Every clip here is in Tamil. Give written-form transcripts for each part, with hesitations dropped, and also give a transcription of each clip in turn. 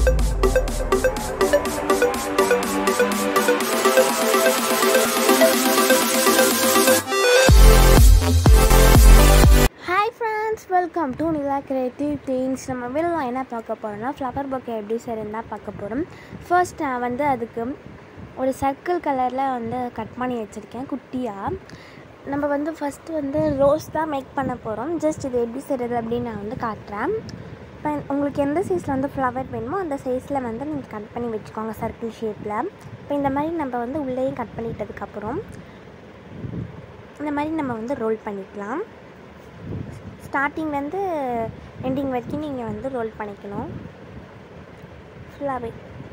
Hi friends, welcome to Nila Creative Things. நம்ம வீடியோவில் என்ன பார்க்க போகிறோம்னா ஃப்ளவர் பொக்கே எப்படி செய்யறதுன்னு தான் பார்க்க போகிறோம். ஃபர்ஸ்ட் நான் வந்து அதுக்கு ஒரு சர்க்கிள் கலரில் வந்து கட் பண்ணி வச்சுருக்கேன் குட்டியாக. நம்ம வந்து ஃபஸ்ட்டு வந்து ரோஸ் தான் மேக் பண்ண போகிறோம். ஜஸ்ட் இது எப்படி செய்கிறது அப்படின்னு நான் வந்து காட்டுறேன். இப்போ உங்களுக்கு எந்த சைஸில் வந்து ஃப்ளவர் வேணுமோ அந்த சைஸில் வந்து நீங்கள் கட் பண்ணி வச்சுக்கோங்க சர்க்கிள் ஷேப்பில். இப்போ இந்த மாதிரி நம்ம வந்து உள்ளேயும் கட் பண்ணிட்டதுக்கப்புறம் இந்த மாதிரி நம்ம வந்து ரோல் பண்ணிக்கலாம். ஸ்டார்டிங்லேருந்து எண்டிங் வரைக்கும் நீங்கள் வந்து ரோல் பண்ணிக்கணும். ஃபுல்லாகவே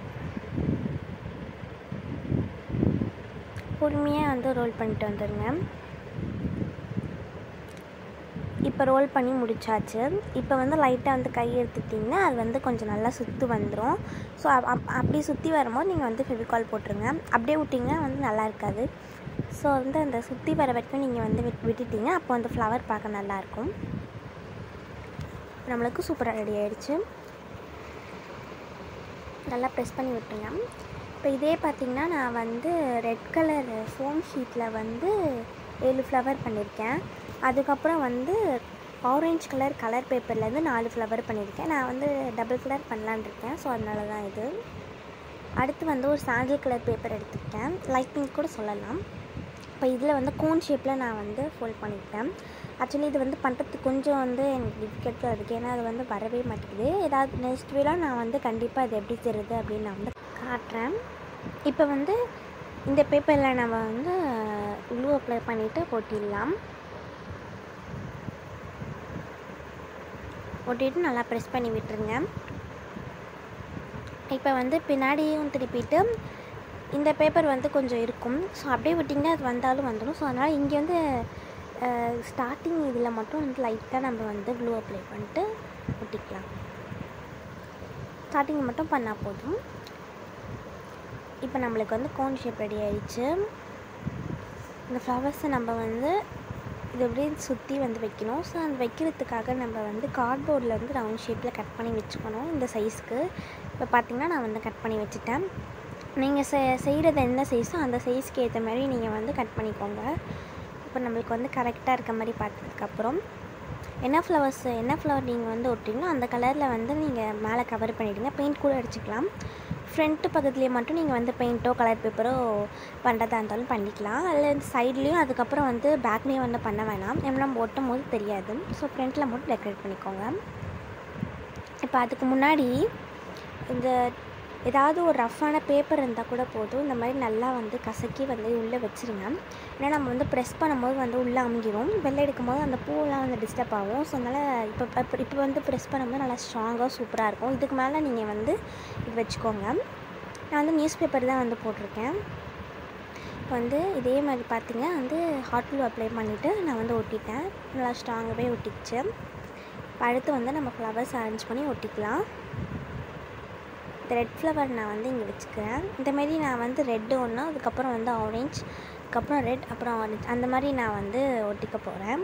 பொறுமையாக வந்து ரோல் பண்ணிட்டு வந்துடுங்க. இப்போ ரோல் பண்ணி முடிச்சாச்சு. இப்போ வந்து லைட்டாக வந்து கை எடுத்துட்டிங்கன்னா அது வந்து கொஞ்சம் நல்லா சுற்றி வந்துடும். ஸோ அப்படி சுற்றி வரும்போது நீங்கள் வந்து ஃபெவிகால் போட்டுருங்க. அப்படியே விட்டிங்கன்னா வந்து நல்லா இருக்காது. ஸோ வந்து அந்த சுற்றி வர வரைக்கும் நீங்கள் வந்து விட்டுட்டிங்க. அப்போ அந்த ஃப்ளவர் பார்க்க நல்லாயிருக்கும். நம்மளுக்கு சூப்பராக ரெடி ஆகிடுச்சு. நல்லா ப்ரெஸ் பண்ணி விட்டுருங்க. இப்போ இதே பார்த்திங்கன்னா நான் வந்து ரெட் கலர் ஃபோம் ஷீட்டில் வந்து 7 ஃப்ளவர் பண்ணியிருக்கேன். அதுக்கப்புறம் வந்து ஆரஞ்சு கலர் பேப்பர்லேருந்து 4 ஃப்ளவர் பண்ணியிருக்கேன். நான் வந்து டபுள் கலர் பண்ணலான் இருக்கேன். ஸோ அதனால தான் இது. அடுத்து வந்து ஒரு சாண்டில் கலர் பேப்பர் எடுத்துக்கிட்டேன். லைட் பிங்க் கூட சொல்லலாம். இப்போ இதில் வந்து கோன் ஷேப்பில் நான் வந்து ஃபோல்ட் பண்ணிக்கிட்டேன். ஆக்சுவலி இது வந்து பண்ணுறதுக்கு கொஞ்சம் வந்து எனக்கு டிஃபிகல்ட்டாக இருக்குது. ஏன்னா அது வந்து வரவே மாட்டேங்குது. ஏதாவது நெக்ஸ்ட் வீடியோவில் நான் வந்து கண்டிப்பாக இது எப்படி செய்கிறது அப்படின்னு நான் வந்து காட்டுறேன். இப்போ வந்து இந்த பேப்பரில் நம்ம வந்து க்ளூ அப்ளை பண்ணிவிட்டு ஒட்டிடலாம். ஒட்டிட்டு நல்லா ப்ரெஸ் பண்ணி விட்டுருங்க. இப்போ வந்து பின்னாடியும் திருப்பிட்டு இந்த பேப்பர் வந்து கொஞ்சம் இருக்கும். ஸோ அப்படியே விட்டிங்கன்னா அது வந்தாலும் வந்துடும். ஸோ அதனால் இங்கே வந்து ஸ்டார்டிங் இதில் மட்டும் வந்து லைட்டாக நம்ம வந்து க்ளூ அப்ளை பண்ணிட்டு ஒட்டிக்கலாம். ஸ்டார்டிங் மட்டும் பண்ணால் போதும். இப்போ நம்மளுக்கு வந்து கோன் ஷேப் ரெடி ஆகிடுச்சு. இந்த ஃப்ளவர்ஸை நம்ம வந்து இது அப்படியே சுற்றி வந்து வைக்கணும். ஸோ அந்த வைக்கிறதுக்காக நம்ம வந்து கார்ட்போர்டில் வந்து ரவுண்ட் ஷேப்பில் கட் பண்ணி வச்சுக்கணும் இந்த சைஸ்க்கு. இப்போ பார்த்திங்கன்னா நான் வந்து கட் பண்ணி வச்சுட்டேன். நீங்கள் செய்கிறது என்ன சைஸோ அந்த சைஸ்க்கு ஏற்ற மாதிரி நீங்கள் வந்து கட் பண்ணிக்கோங்க. இப்போ நம்மளுக்கு வந்து கரெக்டாக இருக்க மாதிரி பார்த்ததுக்கப்புறம் என்ன ஃப்ளவர் நீங்கள் வந்து ஒட்டிங்கன்னா அந்த கலரில் வந்து நீங்கள் மேலே கவர் பண்ணிவிடுங்க. பெயிண்ட் கூட அடிச்சுக்கலாம். ஃப்ரண்ட்டு பக்கத்துலேயே மட்டும் நீங்கள் வந்து பெயிண்ட்டோ கலர் பேப்பரோ பண்ணுறதா இருந்தாலும் பண்ணிக்கலாம். அதில் வந்து சைட்லேயும் அதுக்கப்புறம் வந்து பேக்லேயும் வந்து பண்ண வேணாம். ஏன்னா நம்ம ஒட்டும் போது தெரியாது. ஸோ ஃப்ரண்ட்டில் மட்டும் டெக்கரேட் பண்ணிக்கோங்க. இப்போ அதுக்கு முன்னாடி இந்த ஏதாவது ஒரு ரஃப்பான பேப்பர் இருந்தால் கூட போதும். இந்த மாதிரி நல்லா வந்து கசக்கி வந்து உள்ளே வச்சுருங்க. ஏன்னா நம்ம வந்து ப்ரெஸ் பண்ணும்போது வந்து உள்ளே அமுங்கிடும். வெளில எடுக்கும்போது அந்த பூவெலாம் வந்து டிஸ்டர்ப் ஆகும். ஸோ அதனால் இப்போ வந்து ப்ரெஸ் பண்ணும்போது நல்லா ஸ்ட்ராங்காக சூப்பராக இருக்கும். இதுக்கு மேலே நீங்கள் வந்து இது வச்சுக்கோங்க. நான் வந்து நியூஸ் பேப்பர் தான் வந்து போட்டிருக்கேன். இப்போ வந்து இதே மாதிரி பார்த்திங்க வந்து ஹாட் க்ளூ அப்ளை பண்ணிவிட்டு நான் வந்து ஒட்டிட்டேன். நல்லா ஸ்ட்ராங்காகவே ஒட்டிச்சு. இப்போ அடுத்து வந்து நம்ம ஃப்ளவர்ஸ் அரேஞ்ச் பண்ணி ஒட்டிக்கலாம். ரெட் ஃப்ளவர் நான் வந்து இங்கே வச்சுக்கிறேன். இந்தமாரி நான் வந்து ரெட்டு ஒன்று, அதுக்கப்புறம் வந்து ஆரஞ்ச், அதுக்கப்புறம் ரெட், அப்புறம் ஆரஞ்ச் அந்த மாதிரி நான் வந்து ஒட்டிக்க போகிறேன்.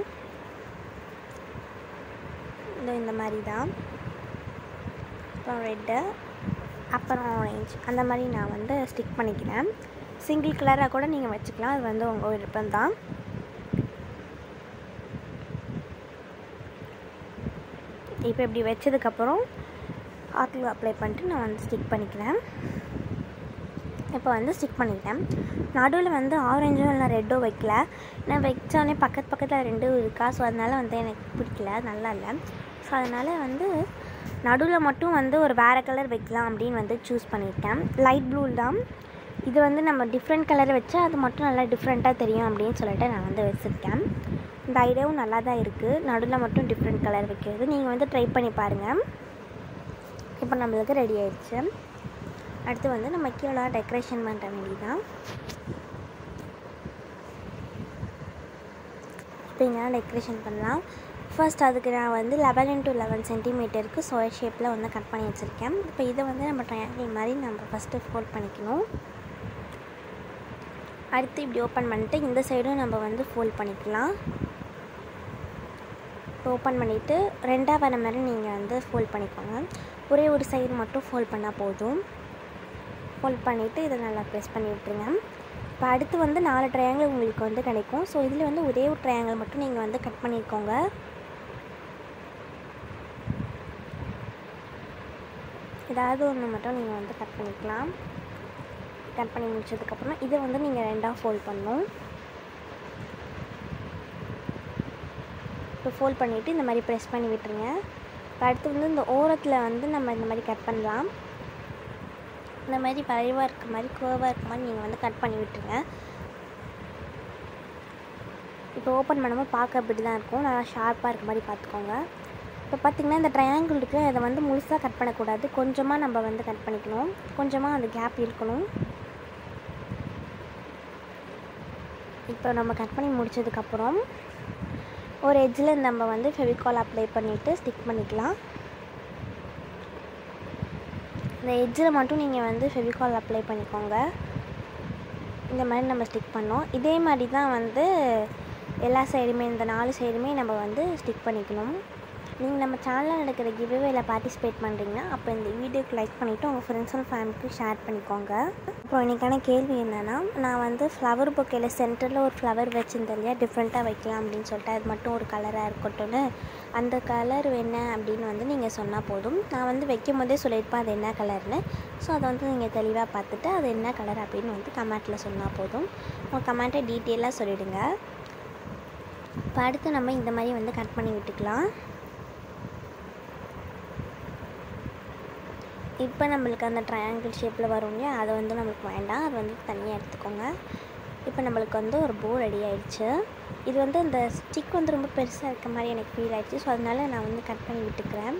இந்த மாதிரி தான். அப்புறம் ரெட்டு, அப்புறம் ஆரஞ்ச் அந்த மாதிரி நான் வந்து ஸ்டிக் பண்ணிக்கிறேன். சிங்கிள் கலராக கூட நீங்கள் வச்சுக்கலாம். அது வந்து உங்கள் விருப்பம் தான். இப்போ இப்படி வச்சதுக்கப்புறம் ஹாட் க்ளூ அப்ளை பண்ணிட்டு நான் வந்து ஸ்டிக் பண்ணிக்கிறேன். இப்போ வந்து ஸ்டிக் பண்ணிட்டேன். நடுவில் வந்து ஆரஞ்சும் இல்லை ரெட்டோ வைக்கல. நான் வச்சோடனே பக்கத்தில் ரெண்டும் இருக்கா. ஸோ அதனால் வந்து எனக்கு பிடிக்கல, நல்லா இல்லை. ஸோ அதனால் வந்து நடுவில் மட்டும் வந்து ஒரு வேறு கலர் வைக்கலாம் அப்படின்னு வந்து சூஸ் பண்ணிட்டேன். லைட் ப்ளூ தான். இது வந்து நம்ம டிஃப்ரெண்ட் கலர் வச்சா அது மட்டும் நல்லா டிஃப்ரெண்ட்டாக தெரியும் அப்படின்னு சொல்லிட்டு நான் வந்து வச்சுருக்கேன். இந்த ஐடியாவும் நல்லா தான் இருக்குது. நடுவில் மட்டும் டிஃப்ரெண்ட் கலர் வைக்கிறது நீங்கள் வந்து ட்ரை பண்ணி பாருங்கள். இப்போ நம்மளுக்கு ரெடி ஆகிடுச்சு. அடுத்து வந்து நம்ம கீழே டெக்கரேஷன் பண்ணுற வேண்டியதான். இப்போ இங்கே டெக்கரேஷன் பண்ணலாம். ஃபர்ஸ்ட் அதுக்கு நான் வந்து 11 into 11 சென்டிமீட்டருக்கு ஸ்கொயர் ஷேப்பில் வந்து கட் பண்ணி வச்சுருக்கேன். இப்போ இதை வந்து நம்ம ட்ரையாங்கிள் மாதிரி நம்ம ஃபஸ்ட்டு ஃபோல்ட் பண்ணிக்கணும். அடுத்து இப்படி ஓப்பன் பண்ணிட்டு இந்த சைடும் நம்ம வந்து ஃபோல்ட் பண்ணிக்கலாம். ஓப்பன் பண்ணிவிட்டு ரெண்டாக வர மாதிரி நீங்கள் வந்து ஃபோல்ட் பண்ணிக்கோங்க. ஒரே ஒரு சைடு மட்டும் ஃபோல்ட் பண்ணால் போதும். ஃபோல்ட் பண்ணிவிட்டு இதை நல்லா ப்ரெஸ் பண்ணி விட்டுருங்க. இப்போ அடுத்து வந்து 4 ட்ரையாங்கிள் உங்களுக்கு வந்து கிடைக்கும். ஸோ இதில் வந்து ஒரே ஒரு ட்ரையாங்கிள் மட்டும் நீங்கள் வந்து கட் பண்ணிக்கோங்க. ஏதாவது ஒன்று மட்டும் நீங்கள் வந்து கட் பண்ணிக்கலாம். கட் பண்ணி முடிச்சதுக்கப்புறம் இதை வந்து நீங்கள் 2ஆக ஃபோல்ட் பண்ணணும். இப்போ ஃபோல்ட் பண்ணிவிட்டு இந்த மாதிரி ப்ரெஸ் பண்ணி விட்டுருங்க. இப்போ அடுத்து வந்து இந்த ஓரத்தில் வந்து நம்ம இந்த மாதிரி கட் பண்ணலாம். இந்த மாதிரி வளைவாக இருக்க மாதிரி curve-ஆக இருக்க மாதிரி நீங்கள் வந்து கட் பண்ணி விட்டுருங்க. இப்போ ஓப்பன் பண்ணும்போது பார்க்க அப்படி தான் இருக்கும். நல்லா ஷார்ப்பாக இருக்க மாதிரி பார்த்துக்கோங்க. இப்போ பார்த்திங்கன்னா இந்த ட்ரையாங்கிள் இருக்குது, அதை வந்து முழுசாக கட் பண்ணக்கூடாது. கொஞ்சமாக நம்ம வந்து கட் பண்ணிக்கணும். கொஞ்சமாக அந்த கேப் இருக்கணும். இப்போ நம்ம கட் பண்ணி முடிச்சதுக்கப்புறம் ஒரு எட்ஜில் நம்ம வந்து ஃபெவிகால் அப்ளை பண்ணிவிட்டு ஸ்டிக் பண்ணிக்கலாம். இந்த எட்ஜில் மட்டும் நீங்கள் வந்து ஃபெவிகால் அப்ளை பண்ணிக்கோங்க. இந்த மாதிரி நம்ம ஸ்டிக் பண்ணோம். இதே மாதிரி தான் வந்து எல்லா சைடுமே, இந்த 4 சைடுமே நம்ம வந்து ஸ்டிக் பண்ணிக்கணும். நீங்கள் நம்ம சேனலில் நடக்கிற கிவ்அவேல பார்ட்டிசிபேட் பண்ணுறீங்கன்னா அப்போ இந்த வீடியோக்கு லைக் பண்ணிவிட்டு உங்கள் ஃப்ரெண்ட்ஸ் அண்ட் ஃபேமிலிக்கு ஷேர் பண்ணிக்கோங்க. அப்புறம் இன்றைக்கான கேள்வி என்னென்னா, நான் வந்து ஃப்ளவர் பொக்கேல சென்டரில் ஒரு ஃப்ளவர் வச்சுருந்தேன் இல்லையா, டிஃப்ரெண்ட்டாக வைக்கலாம் அப்படின்னு சொல்லிட்டு, அது மட்டும் ஒரு கலராக இருக்கட்டும்னு. அந்த கலர் என்ன அப்படின்னு வந்து நீங்கள் சொன்னால் போதும். நான் வந்து வைக்கும் போதே சொல்லியிருப்பேன் அது என்ன கலர்னு. ஸோ அதை வந்து நீங்கள் தெளிவாக பார்த்துட்டு அது என்ன கலர் அப்படின்னு வந்து கமெண்ட்டில் சொன்னால் போதும். உங்கள் கமெண்ட்டை டீட்டெயிலாக சொல்லிவிடுங்க. இப்போ அடுத்து நம்ம இந்த மாதிரி வந்து கட் பண்ணி விட்டுக்கலாம். இப்போ நம்மளுக்கு அந்த ட்ரையாங்கிள் ஷேப்பில் வரும் இல்லையா, அதை வந்து நம்மளுக்கு வேண்டாம், அது வந்து தனியாக எடுத்துக்கோங்க. இப்போ நம்மளுக்கு வந்து ஒரு போ ரெடி ஆகிடுச்சு. இது வந்து அந்த ஸ்டிக் வந்து ரொம்ப பெருசாக இருக்க மாதிரி எனக்கு ஃபீல் ஆகிடுச்சு. ஸோ அதனால நான் வந்து கட் பண்ணி விட்டுக்கிறேன்.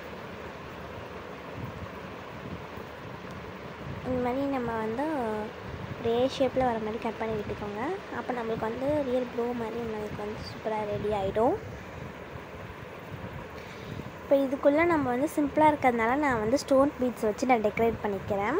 இந்த மாதிரி நம்ம வந்து ஒரு ஏ ஷேப்பில் வர மாதிரி கட் பண்ணி விட்டுக்கோங்க. அப்போ நம்மளுக்கு வந்து ரியல் ப்ளோ மாதிரி நம்மளுக்கு வந்து சூப்பராக ரெடி ஆகிடும். இப்போ இதுக்குள்ளே நம்ம வந்து சிம்பிளாக இருக்கிறதுனால நான் வந்து ஸ்டோன் பீட்ஸ் வச்சு நான் டெக்கரேட் பண்ணிக்கிறேன்.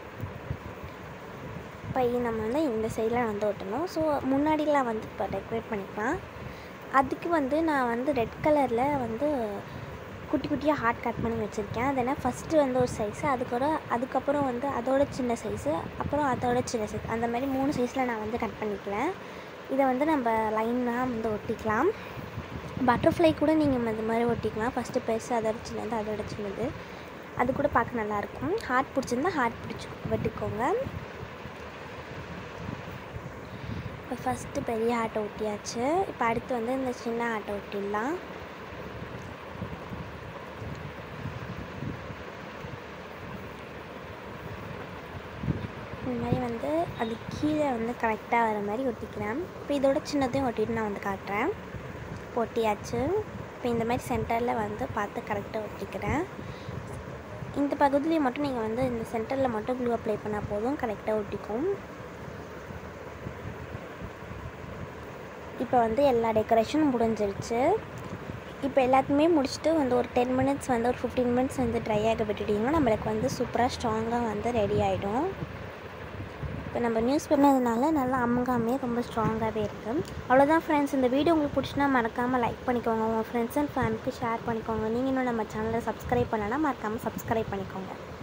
இப்போ நம்ம வந்து இந்த சைடில் வந்து ஒட்டணும். ஸோ முன்னாடிலாம் வந்து இப்போ டெக்கரேட் பண்ணிக்கலாம். அதுக்கு வந்து நான் வந்து ரெட் கலரில் வந்து குட்டி குட்டியாக ஹார்ட் கட் பண்ணி வச்சுருக்கேன். அது என்ன ஃபஸ்ட்டு வந்து ஒரு சைஸு, அதுக்கப்புறம் வந்து அதோட சின்ன சைஸு, அப்புறம் அதோட சின்ன சைஸ், அந்த மாதிரி 3 சைஸில் நான் வந்து கட் பண்ணிக்கிறேன். இதை வந்து நம்ம லைனாக வந்து ஒட்டிக்கலாம். பட்டர்ஃப்ளை கூட நீங்கள் இந்த மாதிரி ஒட்டிக்கலாம். ஃபஸ்ட்டு பெருசு, அதோட சின்னது, அதோட சின்னது. அது கூட பார்க்க நல்லாயிருக்கும். ஹார்ட் பிடிச்சிருந்தா ஹார்ட் வெட்டிக்கோங்க. இப்போ ஃபஸ்ட்டு பெரிய ஹார்ட்டை ஒட்டியாச்சு. இப்போ அடுத்து வந்து இந்த சின்ன ஹார்ட்டை ஒட்டிடலாம். இந்த மாதிரி வந்து அது கீழே வந்து கரெக்டாக வர மாதிரி ஒட்டிக்கிறேன். இப்போ இதோட சின்னதையும் ஒட்டிட்டு நான் வந்து காட்டுறேன். ஒட்டியாச்சு. இப்போ இந்த மாதிரி சென்டரில் வந்து பார்த்து கரெக்டாக ஒட்டிக்கிறேன். இந்த பகுதியில் மட்டும் நீங்கள் வந்து இந்த சென்டரில் மட்டும் க்ளூ அப்ளை பண்ணால் போதும், கரெக்டாக ஒட்டிக்கும். இப்போ வந்து எல்லா டெக்கரேஷனும் முடிஞ்சிருச்சு. இப்போ எல்லாத்தையுமே முடிச்சுட்டு வந்து ஒரு 10 மினிட்ஸ் வந்து ஒரு 15 மினிட்ஸ் வந்து ட்ரை ஆக விட்டுட்டிங்கன்னா நம்மளுக்கு வந்து சூப்பராக ஸ்ட்ராங்காக வந்து ரெடி ஆகிடும். இப்போ நம்ம யூஸ் பண்ணதுனால நல்லா அமுங்காமே ரொம்ப ஸ்ட்ராங்காகவே இருக்குது. அவ்வளோதான் ஃப்ரெண்ட்ஸ். இந்த வீடியோ உங்களுக்கு பிடிச்சினா மறக்காமல் லைக் பண்ணிக்கோங்க. உங்கள் ஃப்ரெண்ட்ஸ் அண்ட் ஃபேமிலிக்கு ஷேர் பண்ணிக்கோங்க. நீங்கள் இன்னும் நம்ம சேனலை சப்ஸ்கிரைப் பண்ணனா மறக்காமல் சப்ஸ்கிரைப் பண்ணிக்கோங்க.